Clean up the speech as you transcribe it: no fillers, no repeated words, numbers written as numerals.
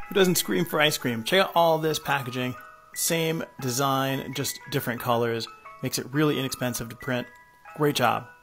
Who doesn't scream for ice cream? Check out all this packaging. Same design, just different colors. Makes it really inexpensive to print. Great job.